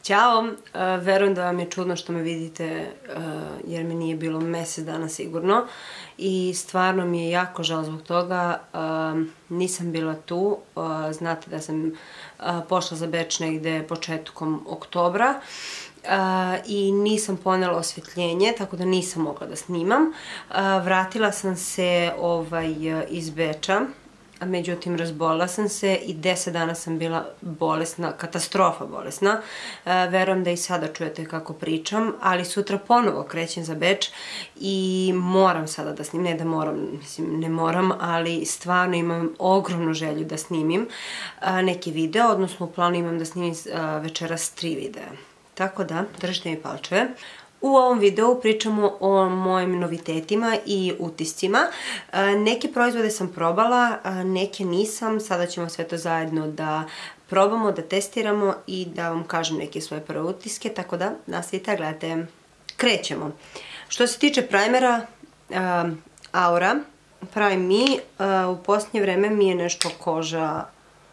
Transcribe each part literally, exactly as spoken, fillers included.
Ćao, verujem da vam je čudno što me vidite jer me nije bilo mesec dana sigurno i stvarno mi je jako žao zbog toga, nisam bila tu, znate da sam pošla za Beč negde početkom oktobra i nisam ponela osvetljenje, tako da nisam mogla da snimam. Vratila sam se iz Beča, međutim razbolila sam se i deset dana sam bila bolesna, katastrofa bolesna. Verujem da i sada čujete kako pričam, ali sutra ponovo krećem za Beč i moram sada da snimim, ne da moram, mislim ne moram, ali stvarno imam ogromnu želju da snimim neki video, odnosno u planu imam da snimim večeras tri videa. Tako da, držite mi palčeve. U ovom videu pričamo o mojim novitetima i utiscima. Neke proizvode sam probala, neke nisam. Sada ćemo sve to zajedno da probamo, da testiramo i da vam kažem neke svoje prve utiske. Tako da, nastavite, gledajte. Krećemo. Što se tiče primera, Aura Prime Me, u posljednje vreme mi je nešto koža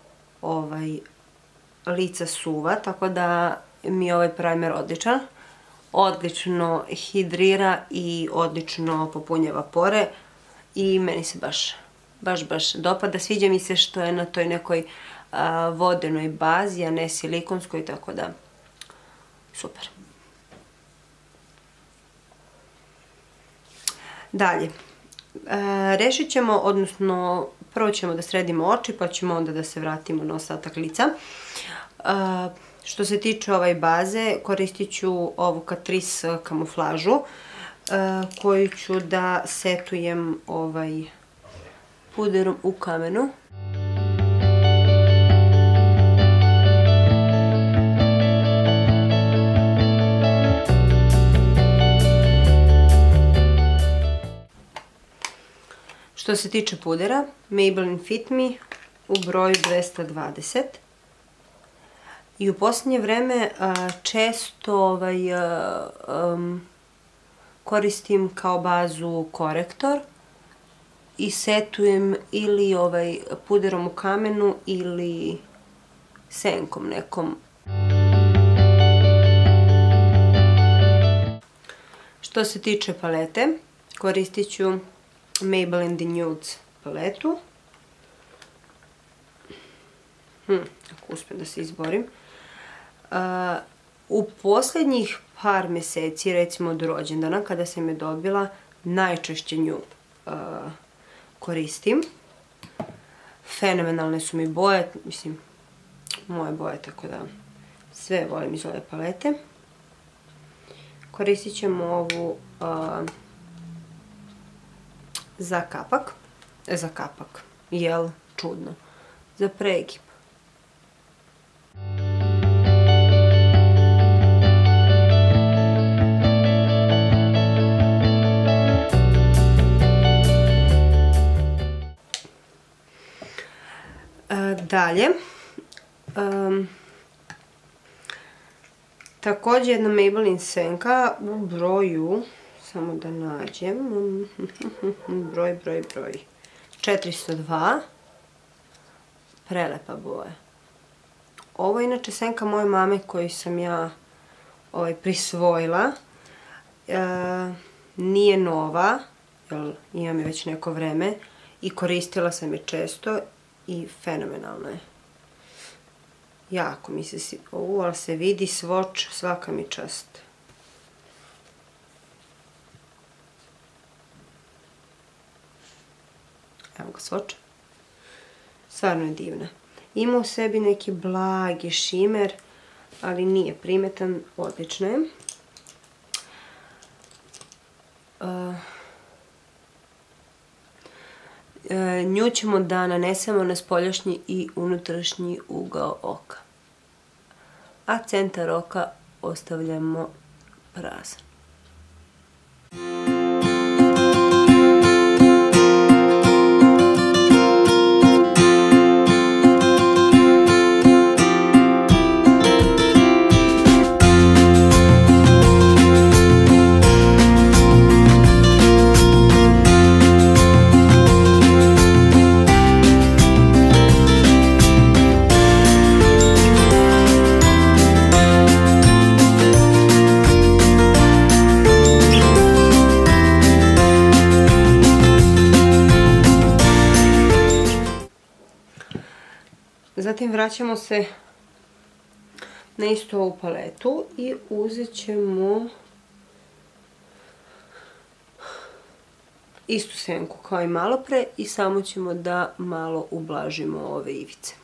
lica suva, tako da mi je ovaj primer odličan. Odlično hidrira i odlično popunjava pore i meni se baš, baš, baš dopada. Sviđa mi se što je na toj nekoj vodenoj bazi, a ne silikonskoj, tako da super. Dalje, rešit ćemo, odnosno prvo ćemo da sredimo oči pa ćemo onda da se vratimo na ostatak lica. Što se tiče ovaj baze, koristit ću ovu Catrice kamuflažu koju ću da setujem puderom u kamenu. Što se tiče pudera, Maybelline Fit Me u broju dvesta dvadeset. I u posljednje vreme često koristim kao bazu korektor i setujem ili puderom u kamenu ili senkom nekom. Što se tiče palete, koristit ću Maybelline The Nudes paletu. Ako uspijem da se izborim. U posljednjih par meseci, recimo od rođendana, kada sam je dobila, najčešće nju koristim. Fenomenalne su mi boje, mislim, moje boje, tako da sve volim iz ove palete. Koristit ćemo ovu za kapak, za kapak, jel, čudno, za pregib. Dalje, također jedna Maybelline senka u broju, samo da nađem, broj, broj, broj, četiristo dva, prelepa boja. Ovo je inače senka moje mame koju sam ja prisvojila, nije nova, jer imam je već neko vreme i koristila sam je često. I fenomenalno je. Jako mi se... Ovo, ali se vidi swatch, svaka mi čast. Evo ga swatch. Stvarno je divna. Ima u sebi neki blagi šimer, ali nije primetan, odlično je. Nju ćemo da nanesemo na spoljašnji i unutrašnji ugao oka. A centar oka ostavljamo prazan. vraćamo se na istu ovu paletu i uzet ćemo istu senku kao i malo pre i samo ćemo da malo ublažimo ove ivice.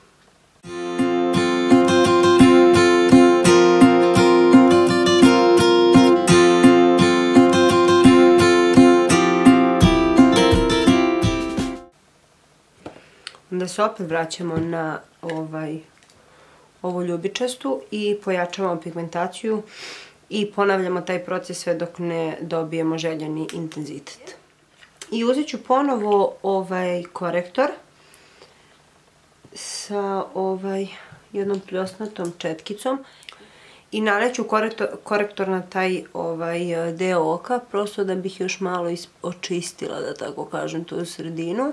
Onda se opet vraćamo na ovaj, ovu ljubičastu i pojačavamo pigmentaciju i ponavljamo taj proces sve dok ne dobijemo željeni intenzitet. I uzet ću ponovo ovaj korektor sa ovaj jednom pljosnatom četkicom i naneću korektor, korektor na taj ovaj deo oka, prosto da bih još malo očistila, da tako kažem, tu sredinu.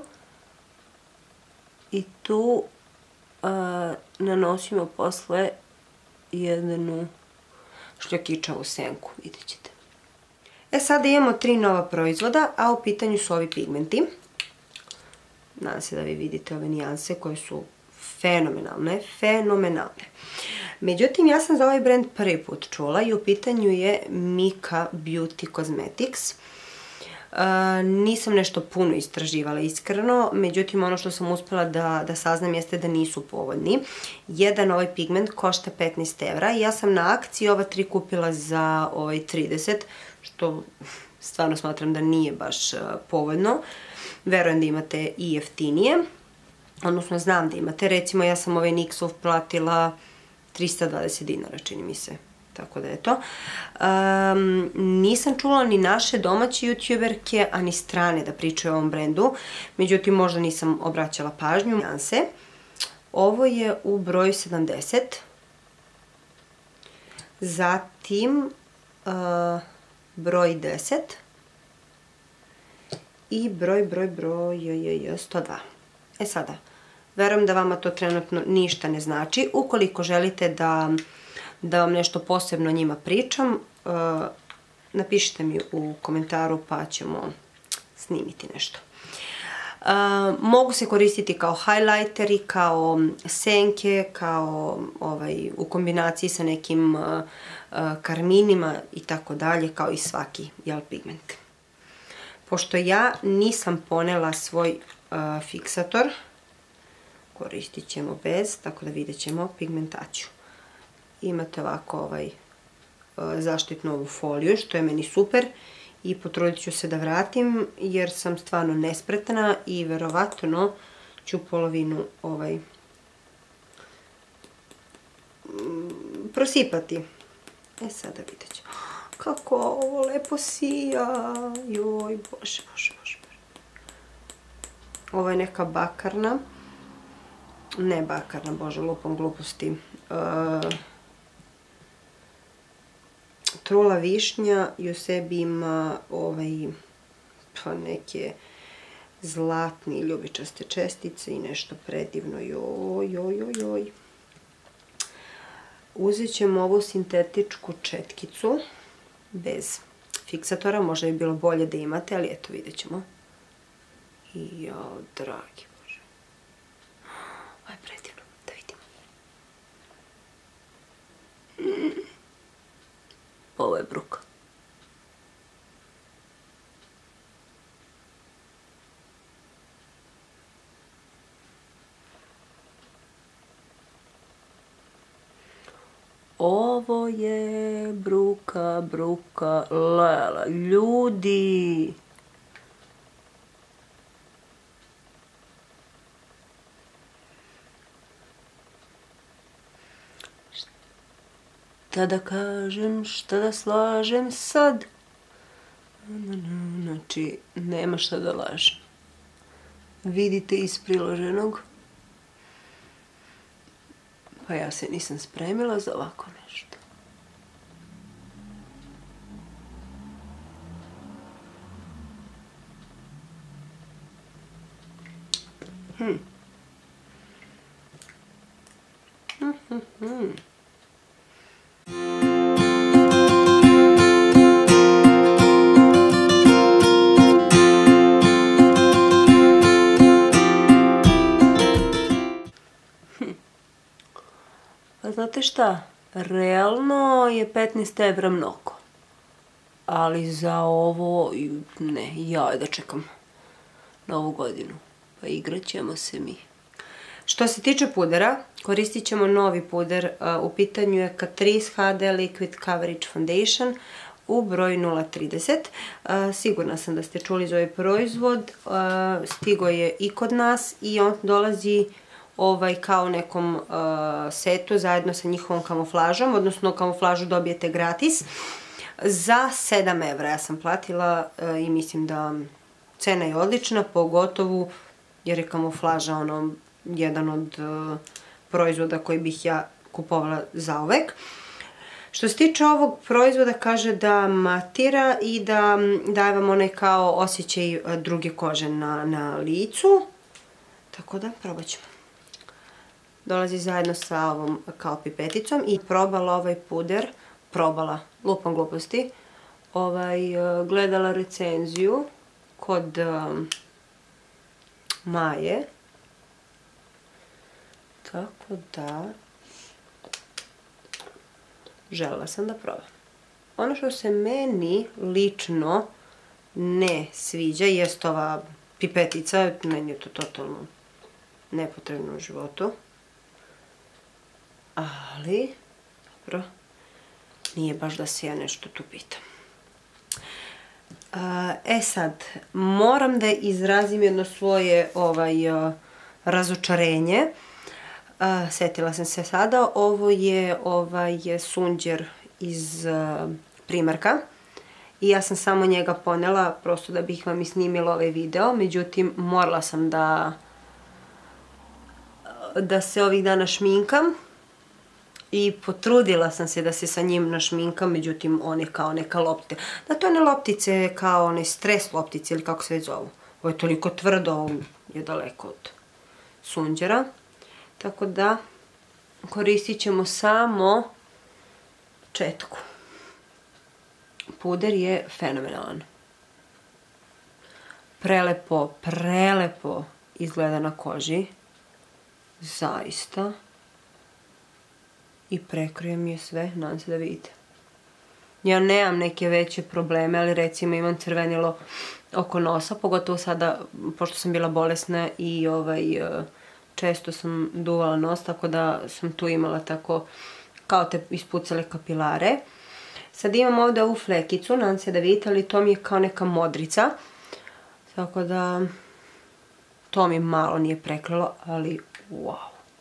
I tu a, nanosimo posle jednu šljokičavu senku, vidjet ćete. E sada imamo tri nova proizvoda, a u pitanju su ovi pigmenti. Nadam se da vi vidite ove nijanse koje su fenomenalne, fenomenalne. Međutim, ja sam za ovaj brand prvi put čula i u pitanju je Mika Beauty Cosmetics. Uh, nisam nešto puno istraživala iskreno, međutim ono što sam uspela da, da saznam jeste da nisu povoljni. Jedan ovaj pigment košta petnaest evra i ja sam na akciji ova tri kupila za ovaj trideset, što stvarno smatram da nije baš uh, povoljno. Verujem da imate i jeftinije, odnosno znam da imate. Recimo ja sam ovaj Nixov platila trista dvadeset dinara, čini mi se. Tako da je to. Um, nisam čula ni naše domaće youtuberke, a ni strane da pričaju o ovom brendu. Međutim, možda nisam obraćala pažnju. Ovo je u broju sedamdeset. Zatim uh, broj deset. I broj, broj, broj sto dva. E sada, verujem da vama to trenutno ništa ne znači. Ukoliko želite da da vam nešto posebno o njima pričam, napišite mi u komentaru pa ćemo snimiti nešto. Mogu se koristiti kao highlighteri, kao senke, kao ovaj, u kombinaciji sa nekim karminima i tako dalje, kao i svaki jel, pigment. Pošto ja nisam ponela svoj fiksator, koristit ćemo bez, tako da vidjet ćemo pigmentaciju. Imate ovako ovaj zaštitnu ovu foliju, što je meni super i potrudit ću se da vratim jer sam stvarno nespretna i verovatno ću polovinu ovaj prosipati. E sada vidjet ćemo. Kako ovo lepo sija. Joj, bože, bože, bože. Ovo je neka bakarna. Ne bakarna, bože, lupom gluposti. Uh, Trula višnja i u sebi ima ovaj, pa neke zlatne ljubičaste čestice i nešto predivno. Joj, joj, joj, joj. Uzet ćemo ovu sintetičku četkicu bez fiksatora. Možda bi bilo bolje da imate, ali eto, vidjet ćemo. I jao, dragi bože. Ovo je predivno, da vidimo. Mm. Ovo je bruka. Ovo je bruka, bruka, lala, ljudi. Šta da kažem, šta da slažem sad? Znači, nema šta da lažem. Vidite iz priloženog. Pa ja se nisam spremila za ovako nešto. Hm. Hm, hm, hm. šta? Realno je petnaest evra mnogo. Ali za ovo, ne, ja da čekam na ovu godinu. Pa igrat ćemo se mi. Što se tiče pudera, koristit ćemo novi puder. U pitanju je Catrice ha de Liquid Coverage Foundation u broju nula trideset. Sigurna sam da ste čuli za ovaj proizvod. Stigo je i kod nas i on dolazi ovaj kao u nekom setu zajedno sa njihovom kamuflažom, odnosno kamuflažu dobijete gratis za sedam evra. Ja sam platila i mislim da cena je odlična, pogotovo jer je kamuflaža ono jedan od proizvoda koji bih ja kupovala zauvek. Što se tiče ovog proizvoda, kaže da matira i da daje vam onaj kao osjećaj druge kože na, na licu. Tako da, probat ćemo. Dolazi zajedno sa ovom kao pipeticom i probala ovaj puder, probala, lupam gluposti, ovaj, gledala recenziju kod um, Maje. Tako da, želela sam da probam. Ono što se meni lično ne sviđa jest ova pipetica, meni je to totalno nepotrebno u životu. Ali, dobro, nije baš da se ja nešto tu pitam. E sad, moram da izrazim jedno svoje ovaj, razočarenje. Setila sam se sada, ovo je ovaj sunđer iz primarka i ja sam samo njega ponela prosto da bih vam i snimila ovaj video, međutim morala sam da da se ovih dana šminkam i potrudila sam se da se sa njim našminkam, međutim on je kao neka loptica. Da, to je ne loptice, kao one stres loptice ili kako se već zovu. Ovo je toliko tvrdo, ovo je daleko od sunđera. Tako da koristit ćemo samo četku. Puder je fenomenalan. Prelepo, prelepo izgleda na koži. Zaista. I prekrojem je sve, nadam se da vidite. Ja nemam neke veće probleme, ali recimo imam crvenilo oko nosa, pogotovo sada, pošto sam bila bolesna i ovaj... često sam duvala nos, tako da sam tu imala tako kao te ispucale kapilare. Sad imam ovdje ovu flekicu, nadam se da vidite, ali to mi je kao neka modrica. Tako da to mi malo nije prekrilo, ali wow.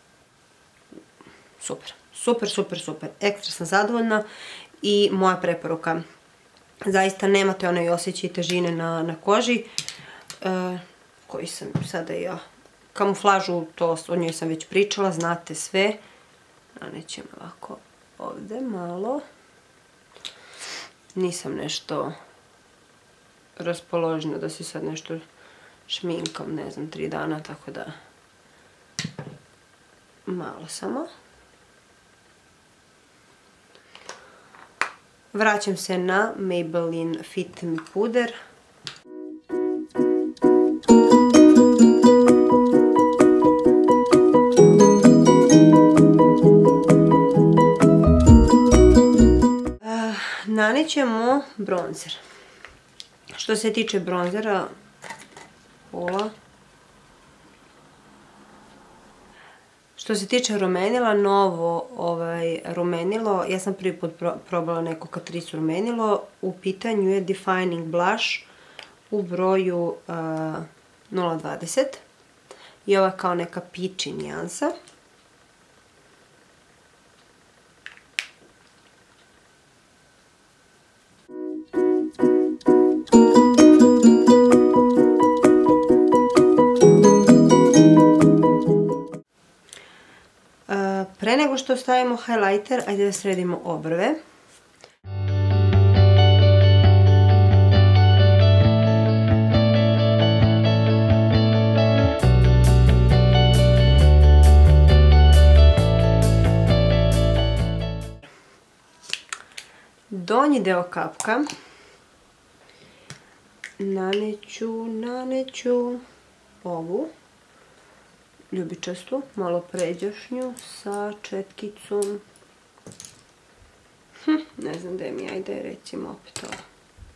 Super, super, super, super. Ekstra sam zadovoljna i moja preporuka. Zaista nemate onaj osjećaj težine na, na koži e, koji sam sada ja... Kamuflažu, to o njoj sam već pričala, znate sve. Nanećem ovako ovdje malo. Nisam nešto raspoložena da se sad nešto šminkam, ne znam, tri dana, tako da malo samo. Vraćam se na Maybelline Fit Me puder. Nanećemo bronzer. Što se tiče bronzera, pola. Što se tiče rumenila, novo ovaj, rumenilo, ja sam prvi put probala neko Catrice rumenilo, u pitanju je Defining Blush u broju uh, nula dvadeset i ova kao neka peachy nijansa. Pre nego što stavimo highlighter, ajde da sredimo obrve. Donji deo kapka naneću, naneću ovu ljubičastu, malo pređašnju sa četkicom ne znam gde mi, ajde recimo opet ovo.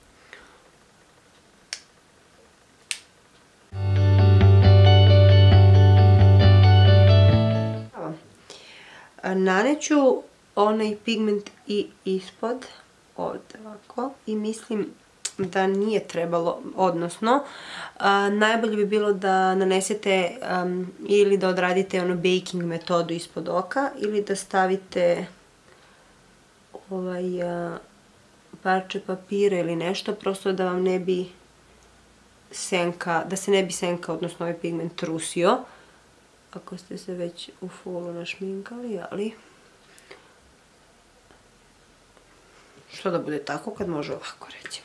Naneću onaj pigment i ispod, ovdje ovako, i mislim da nije trebalo, odnosno a, najbolje bi bilo da nanesete um, ili da odradite ono baking metodu ispod oka ili da stavite ovaj a, parče papira ili nešto, prosto da vam ne bi senka, da se ne bi senka, odnosno ovaj pigment trusio. Ako ste se već u fullu našminkali, ali što da bude tako kad može ovako, recimo.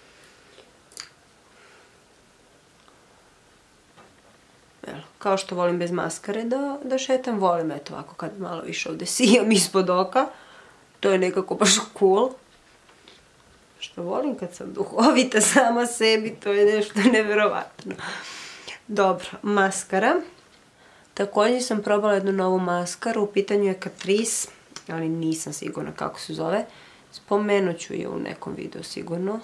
Evo, kao što volim bez maskare da, da šetam, volim eto ovako kad malo više ovdje sijam ispod oka. To je nekako baš cool. Što volim kad sam duhovita sama sebi, to je nešto nevjerovatno. Dobro, maskara. Također sam probala jednu novu maskaru, u pitanju je Catrice, ali nisam sigurna kako se zove. Spomenut ću je u nekom videu sigurno.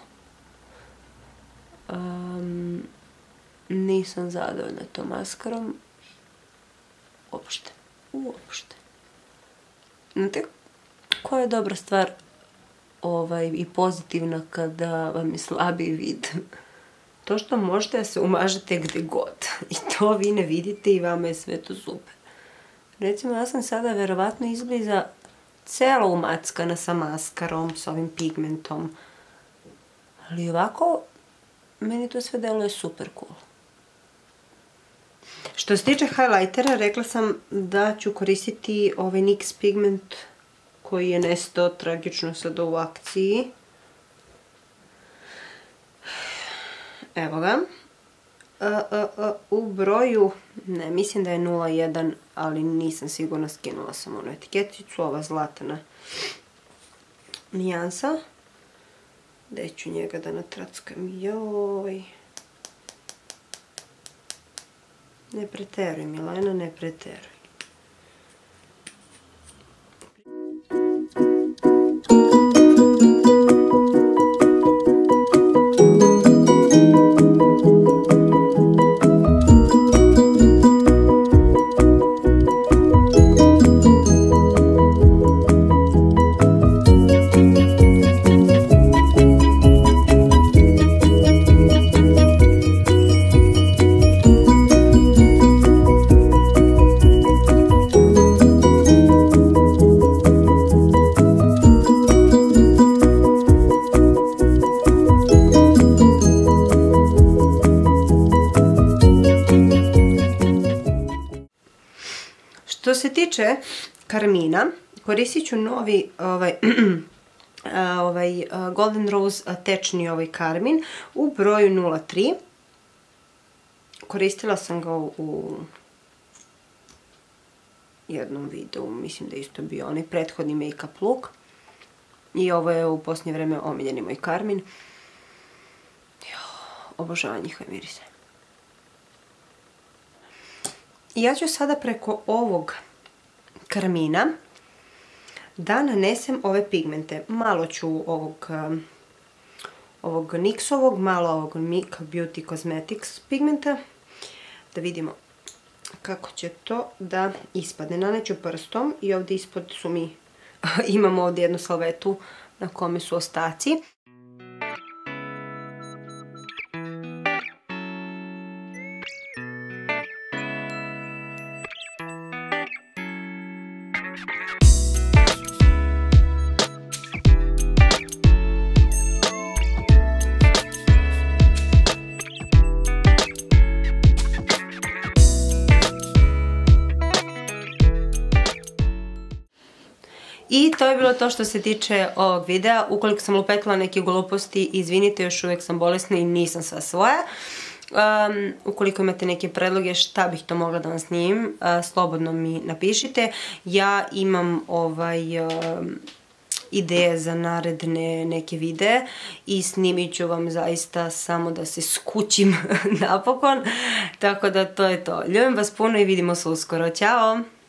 Um, nisam zadovoljna tom maskarom. Uopšte. Uopšte. Znate koja je dobra stvar ovaj, i pozitivna kada vam je slabiji vid? To što možete da se umažete gde god. I to vi ne vidite i vama je sve to super. Recimo, ja sam sada verovatno izbliza celo umackana sa maskarom, sa ovim pigmentom. Ali ovako, meni to sve deluje super cool. Što se tiče highlightera, rekla sam da ću koristiti ovaj N Y X pigment koji je nestao tragično sada u akciji. Evo ga. A, a, a, u broju, ne, mislim da je nula jedan, ali nisam sigurna, skinula sam onu etiketicu, ova zlatana nijansa. Gde ću njega da natrackam, joj. Ne preteruj, Milena, ne preteruj. Što se tiče karmina, koristit ću novi ovaj, ovaj Golden Rose tečni ovaj karmin u broju nula tri. Koristila sam ga u jednom videu, mislim da je isto bio onaj prethodni make-up look. I ovo je u posljednje vreme omiljeni moj karmin. Obožavam njihove mirise. I ja ću sada preko ovog karmina da nanesem ove pigmente. Malo ću ovog, ovog N Y X-ovog, malo ovog Makeup Beauty Cosmetics pigmenta. Da vidimo kako će to da ispadne. Naneću prstom i ovdje ispod su mi, imamo ovdje jednu salvetu na kome su ostaci. I to je bilo to što se tiče ovog videa. Ukoliko sam lupetila neke gluposti, izvinite, još uvijek sam bolesna i nisam sva svoja. Um, ukoliko imate neke predloge šta bih to mogla da vam snimim, uh, slobodno mi napišite. Ja imam ovaj... Um, ideje za naredne neke videe i snimit ću vam zaista samo da se skućim napokon. Tako da to je to. Ljubim vas puno i vidimo se uskoro. Ćao!